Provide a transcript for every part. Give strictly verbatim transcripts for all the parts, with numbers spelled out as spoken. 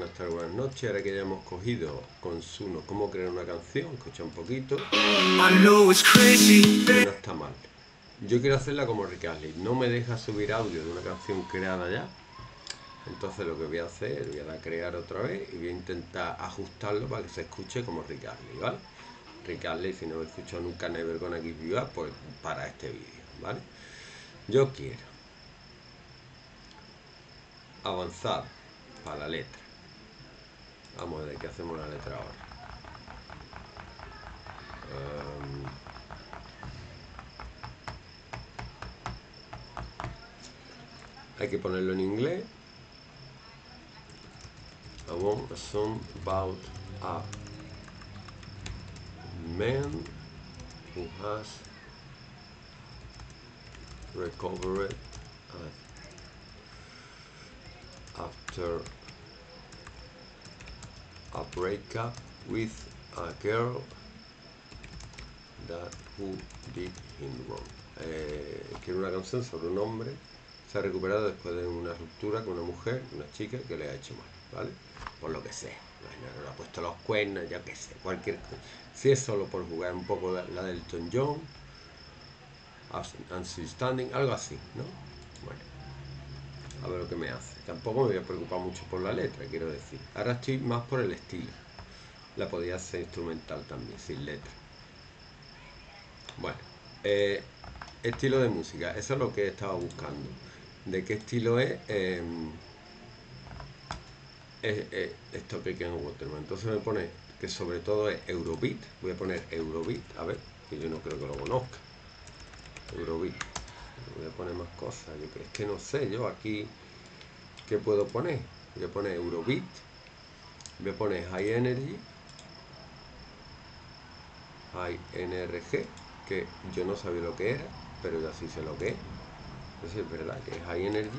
buenas tardes, buenas noches. Ahora que ya hemos cogido con Suno cómo crear una canción, escucha un poquito. No está mal. Yo quiero hacerla como Rick Astley. No me deja subir audio de una canción creada ya. Entonces lo que voy a hacer, voy a dar a crear otra vez y voy a intentar ajustarlo para que se escuche como Rick Astley, ¿vale? Rick Astley, si no lo he escuchado nunca Never Gonna Give You Up, pues para este vídeo, ¿vale? Yo quiero avanzar para la letra. Vamos a ver qué hacemos la letra ahora. Um, hay que ponerlo en inglés. I want a song about a man who has recovered after a breakup with a girl that who did him wrong. Eh, quiero una canción sobre un hombre se ha recuperado después de una ruptura con una mujer, una chica que le ha hecho mal, ¿vale? Por lo que sea, bueno, le ha puesto los cuernos, ya que sé, cualquier cosa. Si es solo por jugar un poco la, la del Elton John, Understanding, algo así, ¿no? Bueno, a ver lo que me hace. Tampoco me voy a preocupar mucho por la letra, quiero decir. Ahora estoy más por el estilo. La podía hacer instrumental también, sin letra. Bueno, eh, estilo de música, eso es lo que estaba buscando. ¿De qué estilo es? Eh, es, es esto que queda en Waterman. Entonces me pone que sobre todo es Eurobeat. Voy a poner Eurobeat, a ver, que yo no creo que lo conozca. Eurobeat. Voy a poner más cosas. Yo creo, es que no sé, yo aquí ¿qué puedo poner? Voy a poner Eurobeat. Voy a poner High Energy. High N R G, que yo no sabía lo que era, pero ya sí sé lo que es. Entonces es verdad que es High Energy.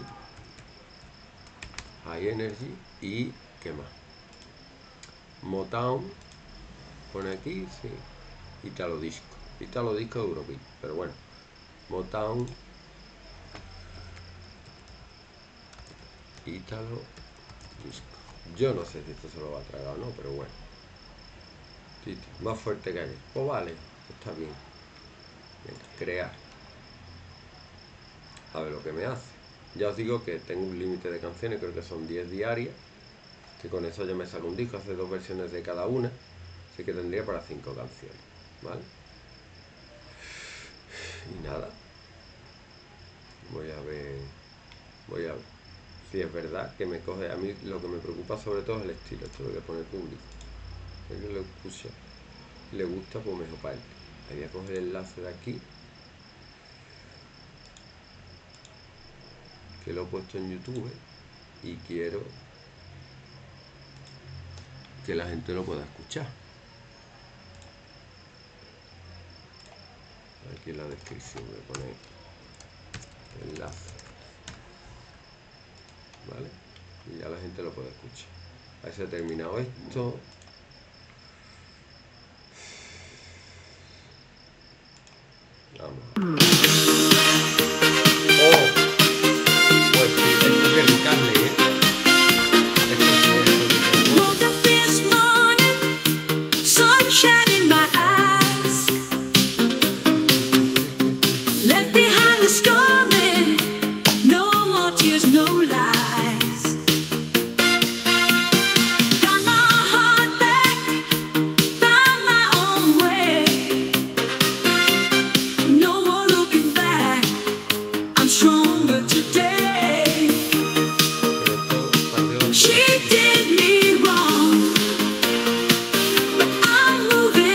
High Energy y ¿qué más? Motown. Pone aquí, sí. Italo Disco. Italo Disco Eurobeat. Pero bueno. Motown. Italo Disco. Yo no sé si esto se lo va a tragar o no, pero bueno. Sí, más fuerte que ayer. Pues vale, está bien. Venga, crear. A ver lo que me hace. Ya os digo que tengo un límite de canciones, creo que son diez diarias. Que con eso ya me saco un disco, hace dos versiones de cada una. Así que tendría para cinco canciones. ¿Vale? Y nada. Voy a ver. Voy a ver. Si es verdad que me coge. A mí lo que me preocupa sobre todo es el estilo. Esto lo voy a poner público. Si a alguien le escucha, le gusta, pues mejor para él. Ahí voy a coger el enlace de aquí. Que lo he puesto en YouTube. Y quiero que la gente lo pueda escuchar. Aquí en la descripción voy a poner enlace. ¿Vale? Y ya la gente lo puede escuchar. Ahí se ha terminado esto. Vamos. ¡Oh! Pues sí, esto es Rick Astley, ¿eh? Esto es esto que Woke up this morning, sunshine in my eyes. Left behind the stormy, no more tears, no lies. Got my heart back, found my own way. No more looking back, I'm stronger today. She did me wrong, but I'm moving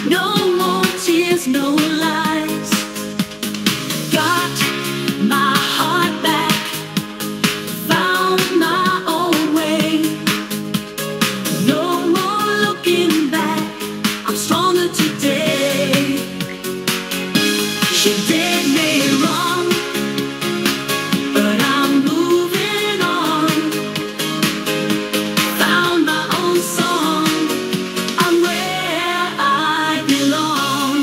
No more tears, no lies. Got my heart back, found my own way. No more looking back, I'm stronger today. She did me wrong, but I'm moving on. Found my own song, I'm where I belong.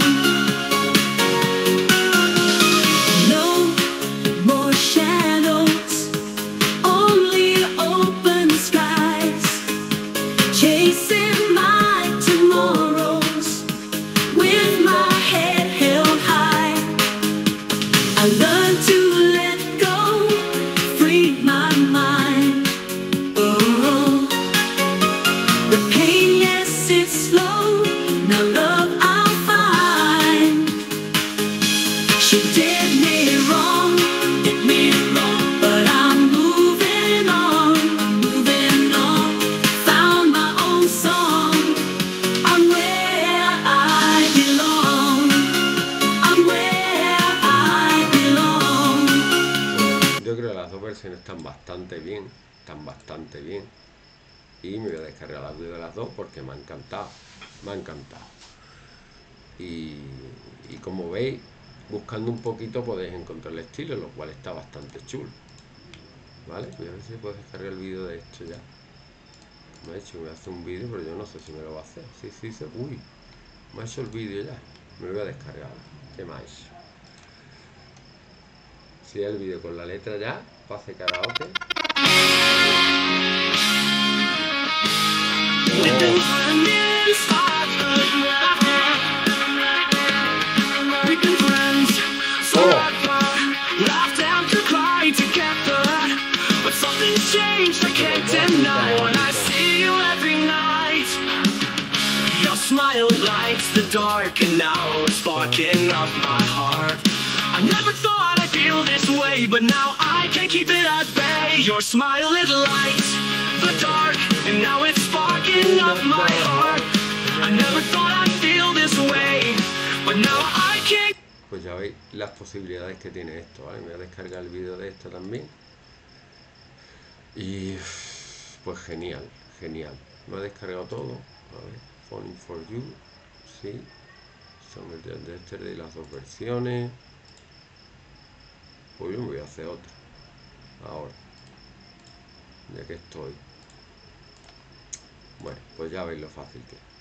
No more shadows, only open skies. Chasing my tomorrows with my head held high. I learned to let go, free my mind. Oh, the pain, yes, it's slow. Now love I'll find. She did me wrong, did me wrong, but I'm moving on, moving on. Found my own song, I'm where I belong. I'm where I belong. Yo creo que las dos versiones están bastante bien, están bastante bien. Y me voy a descargar el audio de las dos porque me ha encantado, me ha encantado. Y, y como veis, buscando un poquito podéis encontrar el estilo, lo cual está bastante chulo. ¿Vale? Voy a ver si puedo descargar el vídeo de esto ya. Me ha hecho, me hace un vídeo, pero yo no sé si me lo va a hacer. Sí, sí, sí. Uy, me ha hecho el vídeo ya. Me lo voy a descargar. ¿Qué más? Si el vídeo con la letra ya, para hacer karaoke. We've been friends forever, laughed and could cry together. But something's changed, I can't deny. When I see you every night, your smile lights the dark, and now it's sparking up my heart. I never thought I'd feel this way, but now I can't keep it at bay. Your smile, it lights the dark, and now it's sparking up my heart. I never thought I'd feel this way, but now I can't. Pues ya veis las posibilidades que tiene esto, ¿vale? Me voy a descargar el vídeo de esto también. Y pues genial, genial. Me ha descargado todo. A ver, Falling for You, sí. Son el de este de las dos versiones. Pues yo me voy a hacer otra. Ahora. Ya que estoy. Bueno, pues ya veis lo fácil que es.